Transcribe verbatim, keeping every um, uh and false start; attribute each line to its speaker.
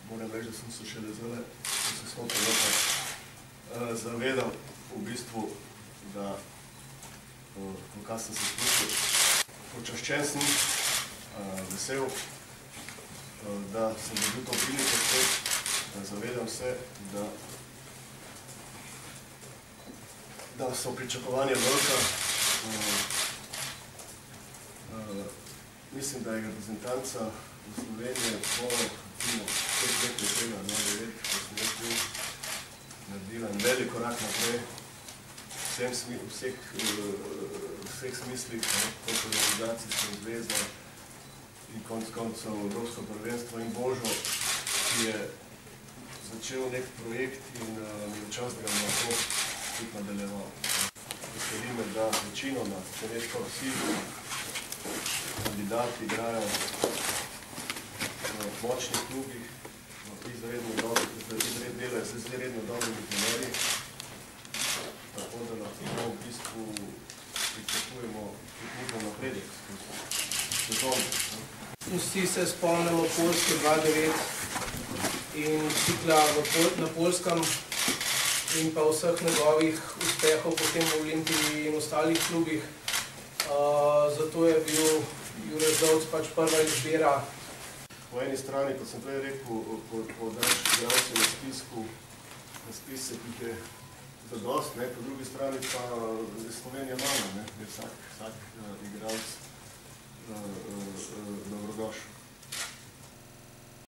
Speaker 1: moram reči, da sem se šele zdaj, ko se stopil nekaj zavedal v bistvu, da v kaj sem se spustil. Počaščen sem, vesel, da sem dobil to priliko spet, zavedam se, da da so pričakovanja velika. Mislim, da je reprezentanca v Sloveniji po pet let letela, no, devet, osem let, naredila en velik korak naprej v vseh smislih, kot organizacijska zveza in konec koncev Evropsko prvenstvo in Božo, ki je začel nek projekt in mi je čas, da ga lahko tudi nadaljeval. Veseli me, da večino na teoretično vsi kandidati igrajo v močnih klubih, v izredno dobrih, delajo z izredno dobrimi trenerji, tako da lahko v bistvu pričakujemo tudi njihov napredek skozi sezono.
Speaker 2: Vsi se spomnimo Poljske dva devet in cikla na Poljskem in pa vseh njegovih uspehov potem v Olimpiji in ostalih klubih. Zato je bil Jure Zdovc pač prva izbira.
Speaker 1: Po eni strani, kot sem prej rekel, po daš igralci na spisku, na spisek jih je zadost, po drugi strani pa je Slovenija mala, je vsak igralc dobrodošel.